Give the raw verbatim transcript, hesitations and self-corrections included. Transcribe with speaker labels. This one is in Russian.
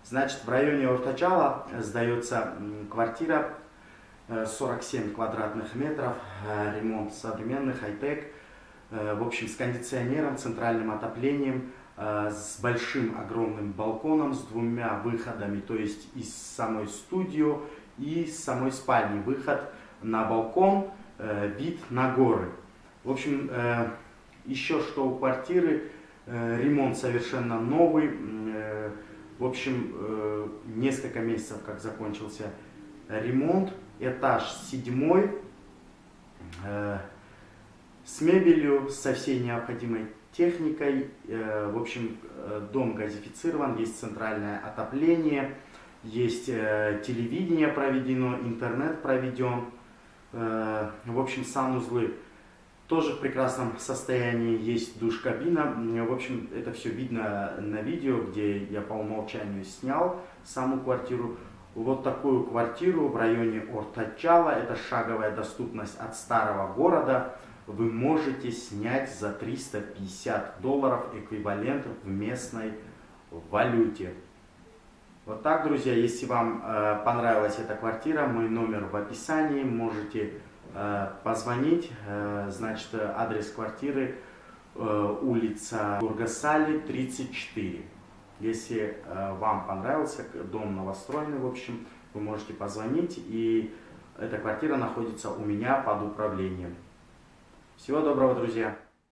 Speaker 1: Значит, в районе Ортачала сдается квартира сорок семь квадратных метров, ремонт современный, хай-тек, в общем, с кондиционером, центральным отоплением, с большим огромным балконом, с двумя выходами, то есть из самой студии и с самой спальни. Выход на балкон, вид на горы. В общем, еще что у квартиры, ремонт совершенно новый. В общем, несколько месяцев как закончился ремонт. Этаж седьмой, с мебелью, со всей необходимой техникой. В общем, дом газифицирован, есть центральное отопление, есть телевидение проведено, интернет проведен. В общем, санузлы тоже в прекрасном состоянии, есть душ-кабина. В общем, это все видно на видео, где я по умолчанию снял саму квартиру. Вот такую квартиру в районе Ортачала, это шаговая доступность от старого города, вы можете снять за триста пятьдесят долларов эквивалент в местной валюте. Вот так, друзья, если вам э, понравилась эта квартира, мой номер в описании, можете э, позвонить. Э, значит, адрес квартиры э, улица Бургасали, тридцать четыре. Если э, вам понравился дом новостроенный, в общем, вы можете позвонить, и эта квартира находится у меня под управлением. Всего доброго, друзья!